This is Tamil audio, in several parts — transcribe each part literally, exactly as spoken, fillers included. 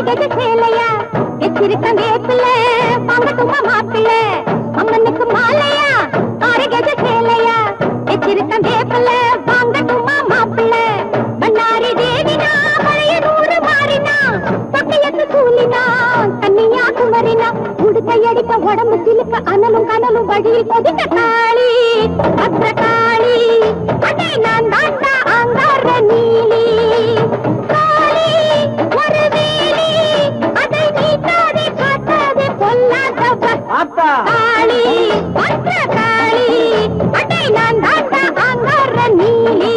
கஜ சேலையா வச்சிருக்க வேப்பில வாங்கட்டுமா மாப்பிள்ள அம்மனுக்கு மாலையா ஆறு கஜ சேலையா வச்சிருக்க வேப்பில வாங்கட்டுமா மாப்பிள்ள பண்ணாரி தேவினா பழைய நூறு மாறினா பக்கையத்து கூலினா கண்ணியா குமரினா உடுக்கையடிக்க உடம்பு சிலுக்க அனலும் கனலும் வழியில் கொதிக்க காளி அத்த காளி அடே நான் தாண்டா ஆங்கார நீலி காளி ஒரு வேலி அதை நீட்டாதே காட்டாதே பொல்லாதவ காளி அத்த காளி அடே நான் தாண்டா ஆங்கார நீலி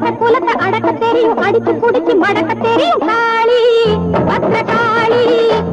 அடக்க தெரியும் அடிச்சு குடிச்சு மடக்க தெரியும் காளி பத்ர காளி